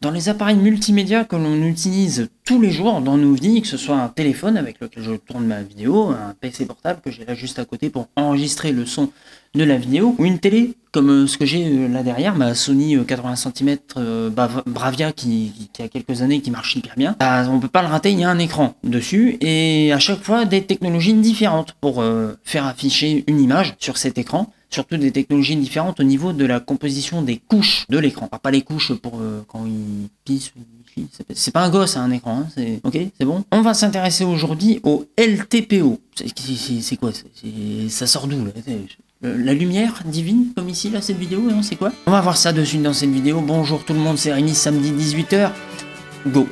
Dans les appareils multimédia que l'on utilise tous les jours dans nos vies, que ce soit un téléphone avec lequel je tourne ma vidéo, un PC portable que j'ai là juste à côté pour enregistrer le son de la vidéo, ou une télé comme ce que j'ai là derrière, ma Sony 80 cm Bravia qui a quelques années qui marche hyper bien, on peut pas le rater, il y a un écran dessus et à chaque fois des technologies différentes pour faire afficher une image sur cet écran. Surtout des technologies différentes au niveau de la composition des couches de l'écran. Pas les couches pour quand il pisse, c'est pas un gosse un écran, hein, c'est ok, c'est bon. On va s'intéresser aujourd'hui au LTPO. C'est quoi? Ça sort d'où là? La lumière divine comme ici là cette vidéo, non c'est quoi? On va voir ça de suite dans cette vidéo. Bonjour tout le monde, c'est Rémi, samedi 18 h. Go.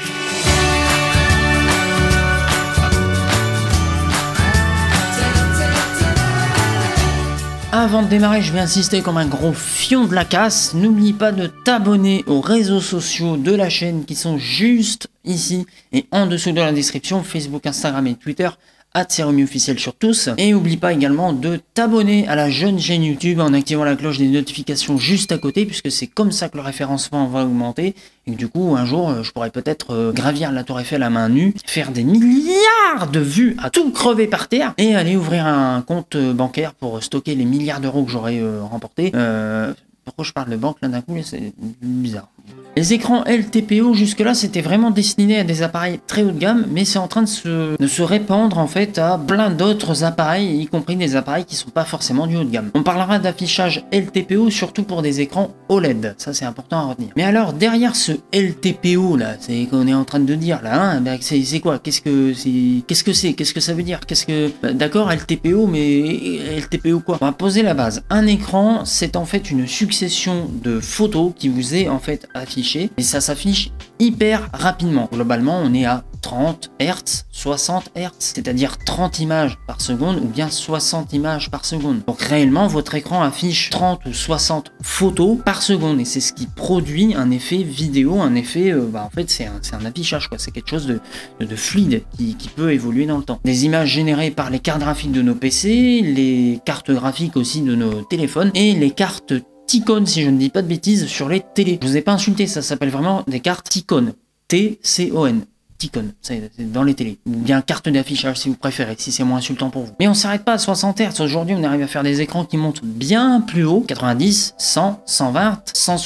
Avant de démarrer, je vais insister comme un gros fion de la casse. N'oublie pas de t'abonner aux réseaux sociaux de la chaîne qui sont juste ici et en dessous de la description, Facebook, Instagram et Twitter, @CRemiOfficiel sur tous. Et n'oublie pas également de t'abonner à la jeune chaîne YouTube en activant la cloche des notifications juste à côté, puisque c'est comme ça que le référencement va augmenter. Et que du coup, un jour, je pourrais peut-être gravir la Tour Eiffel à main nue, faire des milliards de vues à tout crever par terre, et aller ouvrir un compte bancaire pour stocker les milliards d'euros que j'aurais remportés. Pourquoi je parle de banque là d'un coup, c'est bizarre. Les écrans LTPO jusque-là c'était vraiment destiné à des appareils très haut de gamme, mais c'est en train de se répandre en fait à plein d'autres appareils, y compris des appareils qui sont pas forcément du haut de gamme. On parlera d'affichage LTPO surtout pour des écrans OLED, ça c'est important à retenir. Mais alors derrière ce LTPO là, c'est qu'on est en train de dire là, hein, ben, c'est quoi? Qu'est-ce que c'est? Qu'est-ce que ça veut dire? D'accord, LTPO, mais LTPO quoi? On va poser la base. Un écran, c'est en fait une succession de photos qui vous est en fait affichée, et ça s'affiche hyper rapidement. Globalement, on est à 30 Hz, 60 Hz, c'est-à-dire 30 images par seconde ou bien 60 images par seconde. Donc réellement, votre écran affiche 30 ou 60 photos par seconde et c'est ce qui produit un effet vidéo, un effet, en fait, c'est un affichage, quoi. C'est quelque chose de fluide qui peut évoluer dans le temps. Des images générées par les cartes graphiques de nos PC, les cartes graphiques aussi de nos téléphones et les cartes Ticon, si je ne dis pas de bêtises, sur les télés. Je vous ai pas insulté, ça s'appelle vraiment des cartes Ticon. T-C-O-N. Ticon, c'est dans les télés. Ou bien carte d'affichage si vous préférez, si c'est moins insultant pour vous. Mais on s'arrête pas à 60 Hz. Aujourd'hui, on arrive à faire des écrans qui montent bien plus haut. 90, 100, 120,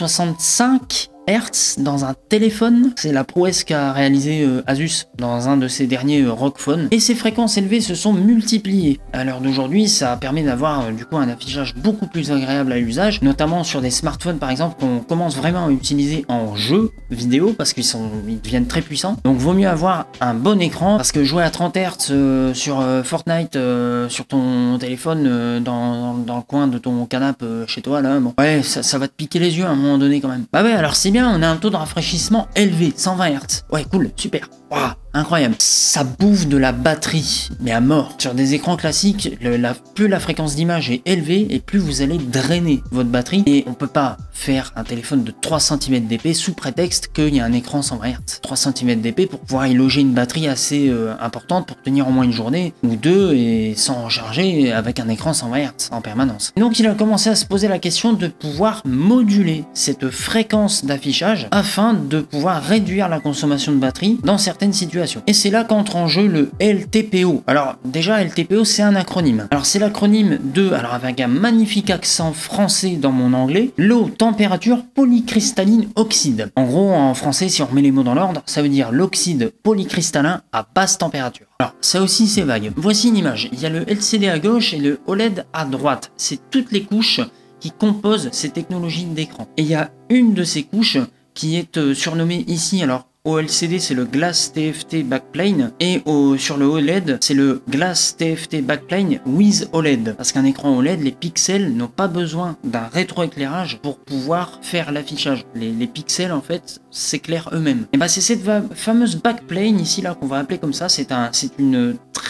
165 Hz dans un téléphone. C'est la prouesse qu'a réalisé Asus dans un de ses derniers ROG Phone. Et ces fréquences élevées se sont multipliées. À l'heure d'aujourd'hui, ça permet d'avoir du coup un affichage beaucoup plus agréable à l'usage, notamment sur des smartphones par exemple qu'on commence vraiment à utiliser en jeu vidéo parce qu'ils deviennent très puissants. Donc vaut mieux avoir un bon écran parce que jouer à 30 Hz sur Fortnite sur ton téléphone dans le coin de ton canapé chez toi là, bon ouais, ça va te piquer les yeux à un moment donné quand même. Bah ouais, alors c'est bien, on a un taux de rafraîchissement élevé, 120 Hz. Ouais, cool, super. Wow, incroyable. Ça bouffe de la batterie, mais à mort. Sur des écrans classiques, plus la fréquence d'image est élevée et plus vous allez drainer votre batterie. Et on peut pas faire un téléphone de 3 cm d'épais sous prétexte qu'il y a un écran 120 Hz. 3 cm d'épais pour pouvoir y loger une batterie assez importante pour tenir au moins une journée ou deux et sans recharger avec un écran 120 Hz en permanence. Et donc il a commencé à se poser la question de pouvoir moduler cette fréquence d'affichage afin de pouvoir réduire la consommation de batterie dans certaines situations. Et c'est là qu'entre en jeu le LTPO. Alors déjà LTPO c'est un acronyme. Alors c'est l'acronyme de, alors avec un magnifique accent français dans mon anglais, Low Temperature Polycrystalline Oxide. En gros en français si on remet les mots dans l'ordre, ça veut dire l'oxyde polycristallin à basse température. Alors ça aussi c'est vague. Voici une image. Il y a le LCD à gauche et le OLED à droite. C'est toutes les couches qui composent ces technologies d'écran. Et il y a une de ces couches qui est surnommée ici, alors au LCD c'est le Glass TFT Backplane et sur le OLED c'est le Glass TFT Backplane with OLED. Parce qu'un écran OLED, les pixels n'ont pas besoin d'un rétroéclairage pour pouvoir faire l'affichage. Les pixels en fait s'éclairent eux-mêmes. Et bah c'est cette fameuse backplane ici là qu'on va appeler comme ça, c'est une très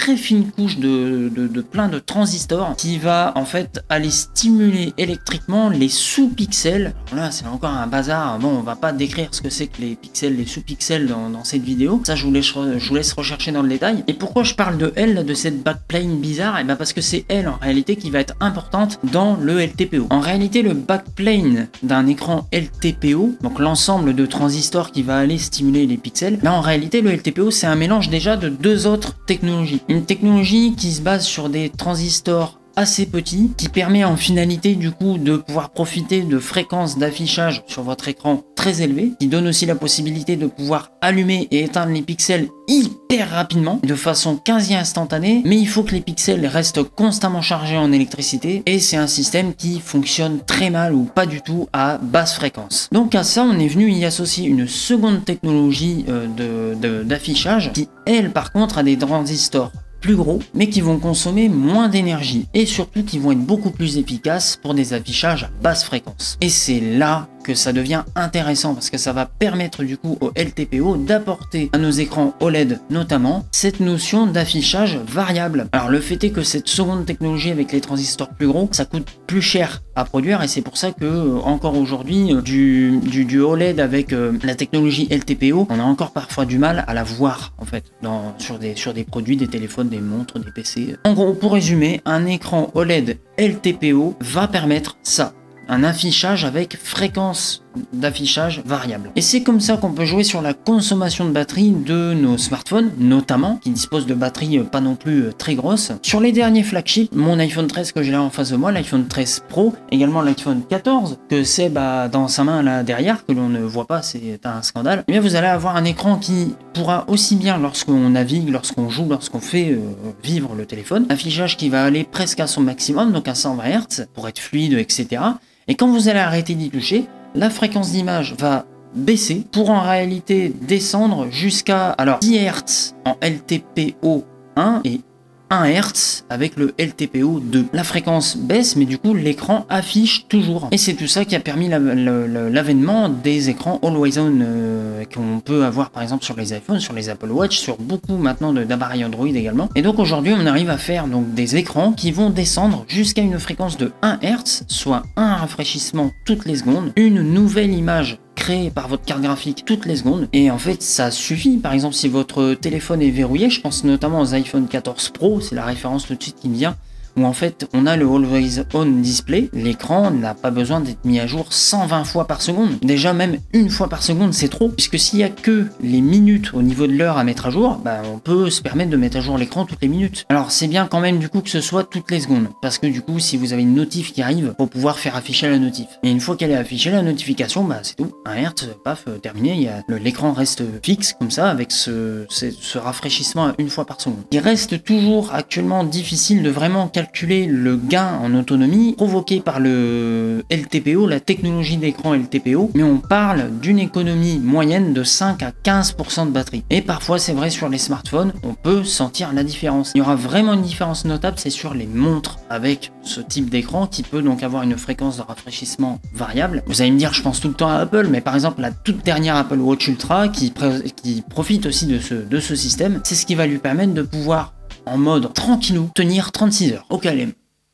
très fine couche de plein de transistors qui va en fait aller stimuler électriquement les sous-pixels. Là c'est encore un bazar, bon on va pas décrire ce que c'est que les pixels, les sous-pixels dans cette vidéo, ça je vous laisse rechercher dans le détail. Et pourquoi je parle de elle, de cette backplane bizarre? Et bien parce que c'est elle en réalité qui va être importante dans le LTPO. En réalité le backplane d'un écran LTPO, donc l'ensemble de transistors qui va aller stimuler les pixels, mais en réalité le LTPO c'est un mélange déjà de deux autres technologies. Une technologie qui se base sur des transistors assez petits, qui permet en finalité du coup de pouvoir profiter de fréquences d'affichage sur votre écran très élevées, qui donne aussi la possibilité de pouvoir allumer et éteindre les pixels hyper rapidement, de façon quasi instantanée, mais il faut que les pixels restent constamment chargés en électricité, et c'est un système qui fonctionne très mal ou pas du tout à basse fréquence. Donc à ça on est venu y associer une seconde technologie d'affichage, qui elle par contre a des transistors plus gros, mais qui vont consommer moins d'énergie et surtout qui vont être beaucoup plus efficaces pour des affichages à basse fréquence. Et c'est là que ça devient intéressant parce que ça va permettre du coup au LTPO d'apporter à nos écrans OLED notamment cette notion d'affichage variable. Alors le fait est que cette seconde technologie avec les transistors plus gros, ça coûte plus cher à produire et c'est pour ça que encore aujourd'hui du OLED avec la technologie LTPO, on a encore parfois du mal à la voir en fait sur des produits, des téléphones, des montres, des PC. En gros, pour résumer, un écran OLED LTPO va permettre ça. Un affichage avec fréquence d'affichage variable. Et c'est comme ça qu'on peut jouer sur la consommation de batterie de nos smartphones, notamment, qui disposent de batteries pas non plus très grosses. Sur les derniers flagships, mon iPhone 13 que j'ai là en face de moi, l'iPhone 13 Pro, également l'iPhone 14, que Seb a dans sa main là derrière, que l'on ne voit pas, c'est un scandale, et bien vous allez avoir un écran qui pourra aussi bien, lorsqu'on navigue, lorsqu'on joue, lorsqu'on fait vivre le téléphone, affichage qui va aller presque à son maximum, donc à 120 Hz, pour être fluide, etc. Et quand vous allez arrêter d'y toucher, la fréquence d'image va baisser pour en réalité descendre jusqu'à 10 Hz en LTPO 1 et 1 Hz avec le LTPO 2. La fréquence baisse mais du coup l'écran affiche toujours. Et c'est tout ça qui a permis l'avènement des écrans Always On qu'on peut avoir par exemple sur les iPhones, sur les Apple Watch, sur beaucoup maintenant d'appareils Android également. Et donc aujourd'hui on arrive à faire donc des écrans qui vont descendre jusqu'à une fréquence de 1 Hz, soit un rafraîchissement toutes les secondes, une nouvelle image créé par votre carte graphique toutes les secondes et en fait ça suffit. Par exemple si votre téléphone est verrouillé, je pense notamment aux iPhone 14 Pro, c'est la référence tout de suite qui me vient, où en fait on a le Always On Display, l'écran n'a pas besoin d'être mis à jour 120 fois par seconde, déjà même une fois par seconde c'est trop, puisque s'il y a que les minutes au niveau de l'heure à mettre à jour, on peut se permettre de mettre à jour l'écran toutes les minutes. Alors c'est bien quand même du coup que ce soit toutes les secondes, parce que du coup si vous avez une notif qui arrive, faut pouvoir faire afficher la notif, et une fois qu'elle est affichée la notification, c'est tout, 1 Hz, paf, terminé, l'écran reste fixe comme ça avec ce rafraîchissement à une fois par seconde. Il reste toujours actuellement difficile de vraiment calculer le gain en autonomie provoqué par le LTPO, la technologie d'écran LTPO, mais on parle d'une économie moyenne de 5 à 15% de batterie. Et parfois c'est vrai sur les smartphones, on peut sentir la différence. Il y aura vraiment une différence notable, c'est sur les montres avec ce type d'écran qui peut donc avoir une fréquence de rafraîchissement variable. Vous allez me dire, je pense tout le temps à Apple, mais par exemple la toute dernière Apple Watch Ultra qui profite aussi de ce système, c'est ce qui va lui permettre de pouvoir en mode tranquillou tenir 36 heures au calme.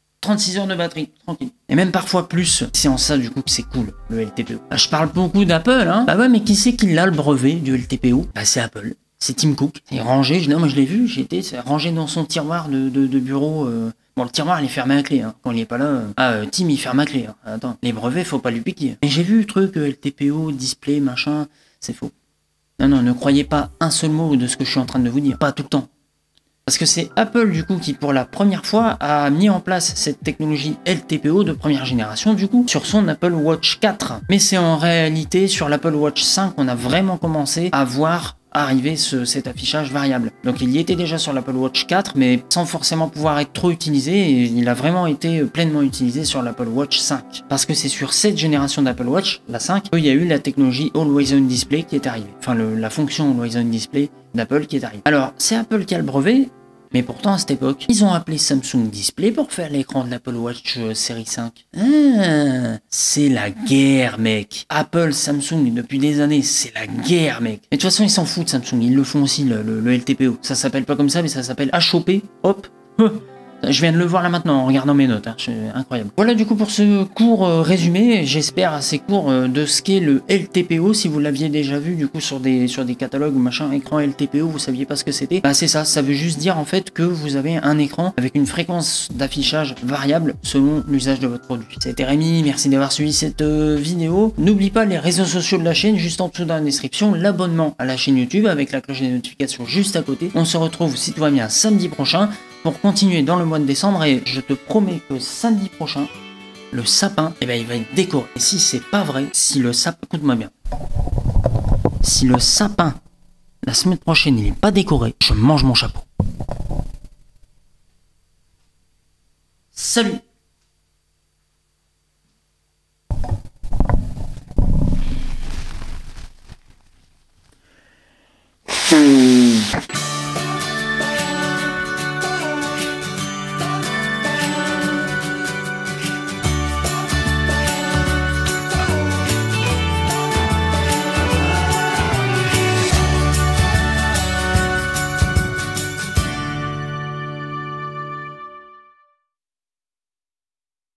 36 heures de batterie, tranquille. Et même parfois plus. C'est en ça du coup que c'est cool, le LTPO. Je parle beaucoup d'Apple, hein. Bah ouais, mais qui c'est qui a le brevet du LTPO? C'est Apple. C'est Tim Cook. C'est rangé, non, moi je l'ai vu, c'est rangé dans son tiroir de bureau. Bon, le tiroir il est fermé à clé, hein. Quand il est pas là. Tim il ferme à clé. Hein. Attends, les brevets faut pas lui piquer. Et j'ai vu le truc LTPO, display, machin, c'est faux. Non, ne croyez pas un seul mot de ce que je suis en train de vous dire. Pas tout le temps. Parce que c'est Apple du coup qui pour la première fois a mis en place cette technologie LTPO de première génération du coup sur son Apple Watch 4. Mais c'est en réalité sur l'Apple Watch 5 qu'on a vraiment commencé à voir arriver cet affichage variable. Donc il y était déjà sur l'Apple Watch 4 mais sans forcément pouvoir être trop utilisé, et il a vraiment été pleinement utilisé sur l'Apple Watch 5. Parce que c'est sur cette génération d'Apple Watch, la 5, qu'il y a eu la technologie Always On Display qui est arrivée. Enfin la fonction Always On Display d'Apple qui est arrivée. Alors c'est Apple qui a le brevet, Mais pourtant, à cette époque, ils ont appelé Samsung Display pour faire l'écran de l'Apple Watch série 5. Ah, c'est la guerre, mec. Apple, Samsung, depuis des années, c'est la guerre, mec. Mais de toute façon, ils s'en foutent, Samsung. Ils le font aussi, le LTPO. Ça s'appelle pas comme ça, mais ça s'appelle HOP. Hop. Je viens de le voir là maintenant en regardant mes notes, c'est incroyable. Voilà du coup pour ce court résumé, j'espère assez court de ce qu'est le LTPO. Si vous l'aviez déjà vu du coup sur des catalogues ou machin, écran LTPO, vous saviez pas ce que c'était. Bah c'est ça veut juste dire en fait que vous avez un écran avec une fréquence d'affichage variable selon l'usage de votre produit. C'était Rémi, merci d'avoir suivi cette vidéo. N'oublie pas les réseaux sociaux de la chaîne, juste en dessous dans la description, l'abonnement à la chaîne YouTube avec la cloche des notifications juste à côté. On se retrouve si tout va bien samedi prochain pour continuer dans le mois de décembre, et je te promets que samedi prochain, le sapin, eh ben, il va être décoré. Et si c'est pas vrai, si le sapin, écoute-moi bien, si le sapin, la semaine prochaine, il est pas décoré, je mange mon chapeau. Salut!